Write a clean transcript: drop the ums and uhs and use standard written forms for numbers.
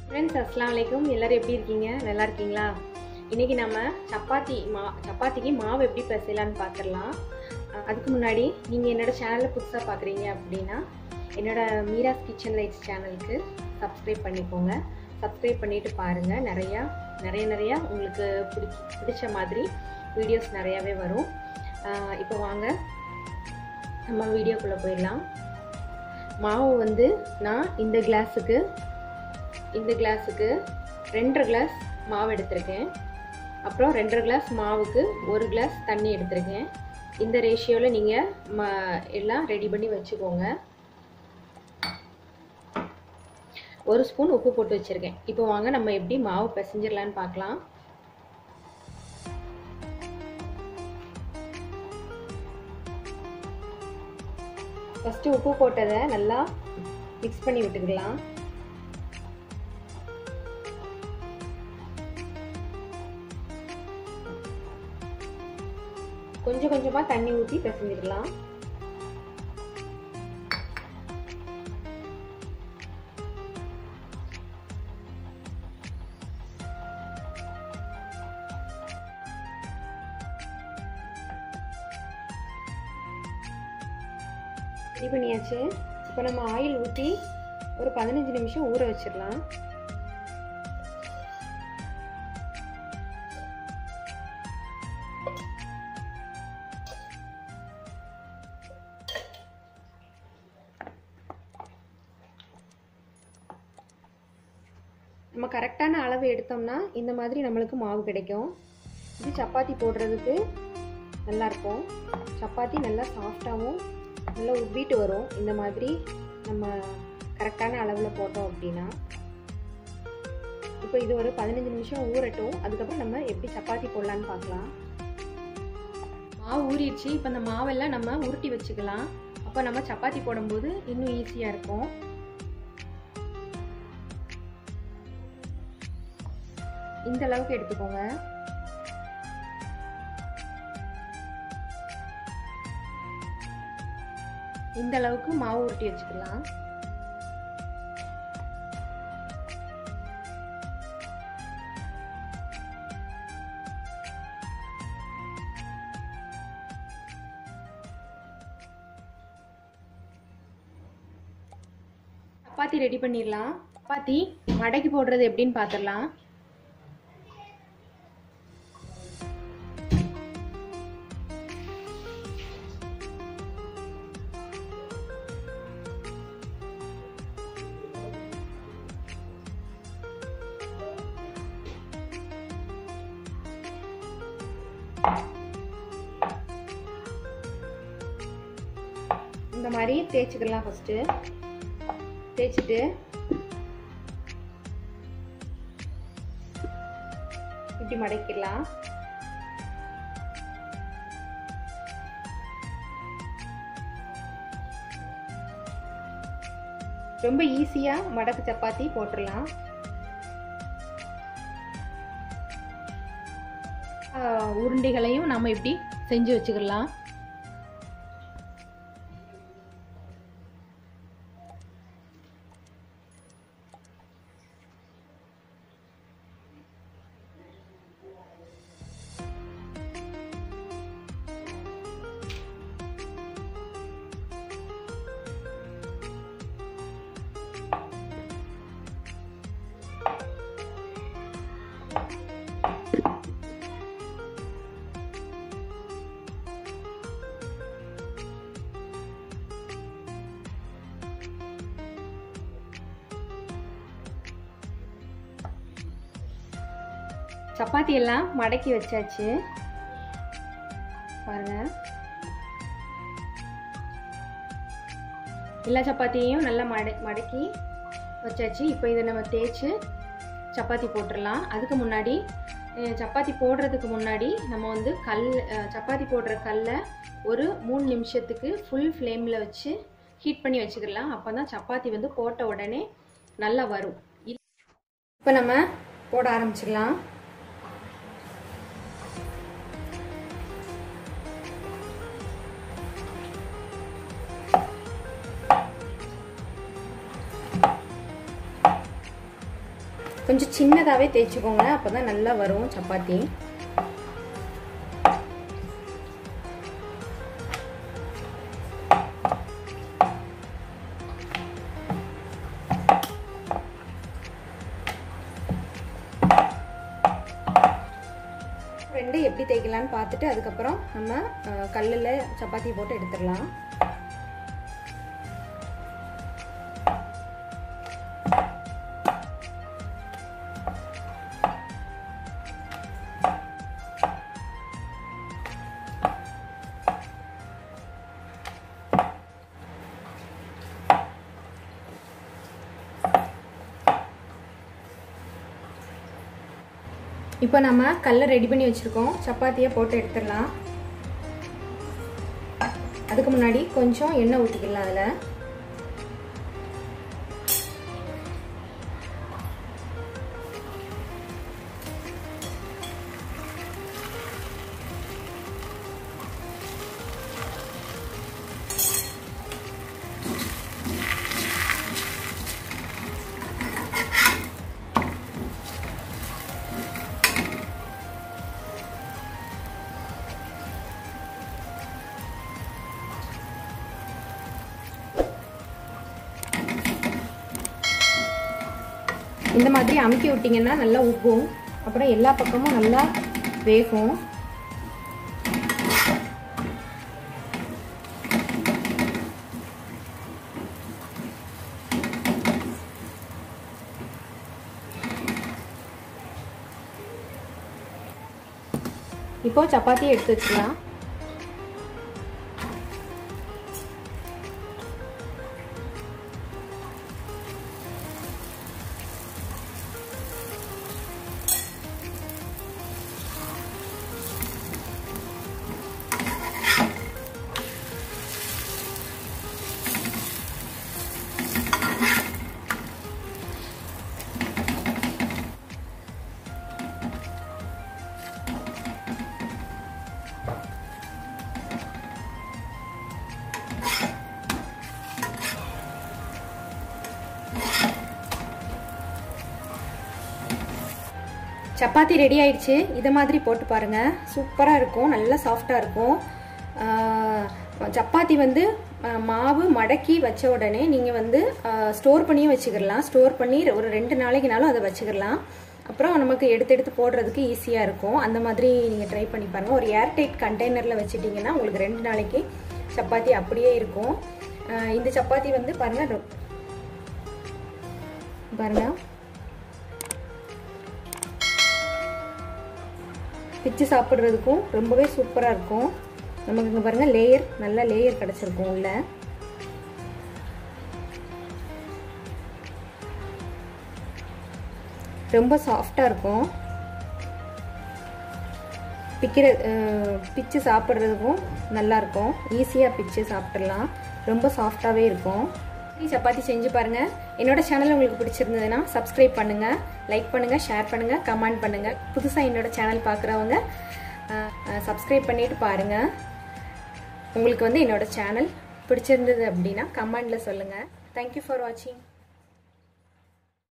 Friends अस्सलाम वालेकुम எல்லாரும் எப்படி இருக்கீங்க நல்லா இருக்கீங்களா இன்னைக்கு நம்ம சப்பாத்திக்கு மாவு எப்படி பிசையலாம்னு பார்த்திடலாம் அதுக்கு முன்னாடி நீங்க என்னோட சேனலை புதுசா பார்க்கறீங்க அப்படினா என்னோட மீராஸ் கிச்சன் லைட்ஸ் சேனலுக்கு சப்ஸ்கிரைப் பண்ணிக்கோங்க சப்ஸ்கிரைப் பண்ணிட்டு பாருங்க நிறைய உங்களுக்கு பிடிச்ச மாதிரி வீடியோஸ் நிறையவே வரும் இப்போ வாங்க நம்ம வீடியோக்குள்ள போயிடலாம் மாவு வந்து நான் இந்த கிளாஸுக்கு 2.5 கிளாஸ் மாவு எடுத்துருக்கேன் அப்புறம் 2.5 கிளாஸ் மாவுக்கு 1 கிளாஸ் தண்ணி எடுத்துருக்கேன் இந்த ரேஷியோவில் நீங்கள் எல்லாம் ரெடி பண்ணி வச்சுக்கோங்க 1 ஸ்பூன் உப்பு போட்டு வச்சுருக்கேன் இப்போ வாங்க நம்ம எப்படி மாவு பிசைஞ்சிடலான்னு பார்க்கலாம் ஃபஸ்ட்டு உப்பு போட்டதை நல்லா மிக்ஸ் பண்ணி விட்டுக்கலாம் கொஞ்சம் கொஞ்சமா தண்ணி ஊற்றி பிசைஞ்சிடலாம் ரெடி பண்ணியாச்சு இப்போ நம்ம ஆயில் ஊற்றி ஒரு 15 நிமிஷம் ஊற வச்சிடலாம் நம்ம கரெக்டான அளவு எடுத்தோம்னா இந்த மாதிரி நம்மளுக்கு மாவு கிடைக்கும் இது சப்பாத்தி போடுறதுக்கு நல்லாயிருக்கும் சப்பாத்தி நல்லா சாஃப்டாகவும் நல்லா உப்பிட்டு வரும் இந்த மாதிரி நம்ம கரெக்டான அளவில் போட்டோம் அப்படின்னா இப்போ இது ஒரு 15 நிமிஷம் ஊறட்டும் அதுக்கப்புறம் நம்ம எப்படி சப்பாத்தி போடலான்னு பார்க்கலாம் மாவு ஊறிடுச்சு இப்போ இந்த மாவெல்லாம் நம்ம உருட்டி வச்சுக்கலாம் அப்போ நம்ம சப்பாத்தி போடும்போது இன்னும் ஈஸியாக இருக்கும் இந்த அளவுக்கு எடுத்துக்கோங்க இந்த அளவுக்கு மாவு உருட்டி வச்சுக்கலாம் சப்பாத்தி ரெடி பண்ணிடலாம் சப்பாத்தி மடக்கி போடுறது எப்படின்னு பார்த்துடலாம் இந்த மாதிரி தேய்ச்சிக்கலாம் ஃபர்ஸ்ட் தேய்ச்சிட்டு இப்படி மடக்கிடலாம் ரொம்ப ஈஸியா மடக்கு சப்பாத்தி போட்டுடலாம் உருண்டைகளையும் நாம இப்படி செஞ்சு வச்சுக்கலாம் சப்பாத்தி எல்லாம் மடக்கி வச்சாச்சு பாருங்க எல்லா சப்பாத்தியையும் நல்லா மடக்கி வச்சாச்சு இப்போ இதை நம்ம தேய்ச்சி சப்பாத்தி போட்டுடலாம் அதுக்கு முன்னாடி சப்பாத்தி போடுறதுக்கு முன்னாடி நம்ம வந்து சப்பாத்தி போடுற கல்லை ஒரு 3 நிமிஷத்துக்கு ஃபுல் ஃப்ளேமில் வச்சு ஹீட் பண்ணி வச்சுக்கலாம் அப்போ தான் சப்பாத்தி வந்து போட்ட உடனே நல்லா வரும் இப்போ நம்ம போட ஆரம்பிச்சிடலாம் கொஞ்சம் சின்னதாகவே தேய்ச்சிக்கோங்க, அப்போ தான் நல்லா வரும் சப்பாத்தி. ரெண்டு எப்படி தேய்க்கலான்னு பார்த்துட்டு அதுக்கப்புறம் நம்ம கல்லில் சப்பாத்தி போட்டு எடுத்துடலாம். இப்போ நம்ம கல்லை ரெடி பண்ணி வச்சுருக்கோம், சப்பாத்தியை போட்டு எடுத்துடலாம். அதுக்கு முன்னாடி கொஞ்சம் எண்ணெய் ஊற்றிக்கலாம். அதில் இந்த மாதிரி அமுக்கி விட்டிங்கன்னா நல்லா உப்பும், அப்புறம் எல்லா பக்கமும் நல்லா வேகும். இப்போ சப்பாத்தியை எடுத்து வச்சுக்கலாம். சப்பாத்தி ரெடி ஆயிடுச்சு. இதை மாதிரி போட்டு பாருங்கள், சூப்பராக இருக்கும், நல்லா சாஃப்டாக இருக்கும். சப்பாத்தி வந்து மாவு மடக்கி வச்ச உடனே நீங்கள் வந்து ஸ்டோர் பண்ணியும் வச்சுக்கிடலாம். ஸ்டோர் பண்ணி ஒரு 2 நாளைக்குனாலும் அதை வச்சுக்கிடலாம். அப்புறம் நமக்கு எடுத்து போடுறதுக்கு ஈஸியாக இருக்கும். அந்த மாதிரி நீங்கள் ட்ரை பண்ணி பாருங்கள். ஒரு ஏர்டைட் கண்டெய்னரில் வச்சுட்டிங்கன்னா உங்களுக்கு 2 நாளைக்கு சப்பாத்தி அப்படியே இருக்கும். இந்த சப்பாத்தி வந்து பாருங்கள் பிச்சு சாப்பிட்றதுக்கும் ரொம்பவே சூப்பராக இருக்கும். நமக்கு இங்கே பாருங்கள் லேயர், நல்ல லேயர் கிடச்சிருக்கும் உள்ள. ரொம்ப சாஃப்டாக இருக்கும். பிச்சு சாப்பிட்றதுக்கும் நல்லாயிருக்கும். ஈஸியாக பிச்சு சாப்பிட்றலாம். ரொம்ப சாஃப்டாகவே இருக்கும். சப்பாத்தி செஞ்சு பாருங்கள். என்னோட சேனல் உங்களுக்கு பிடிச்சிருந்ததுன்னா சப்ஸ்கிரைப் பண்ணுங்கள், லைக் பண்ணுங்கள், ஷேர் பண்ணுங்கள், கமெண்ட் பண்ணுங்கள். புதுசாக என்னோட சேனல் பார்க்குறவங்க சப்ஸ்கிரைப் பண்ணிவிட்டு பாருங்கள். உங்களுக்கு வந்து என்னோட சேனல் பிடிச்சிருந்தது அப்படின்னா கமெண்டில் சொல்லுங்கள். தேங்க்யூ ஃபார் வாட்சிங்.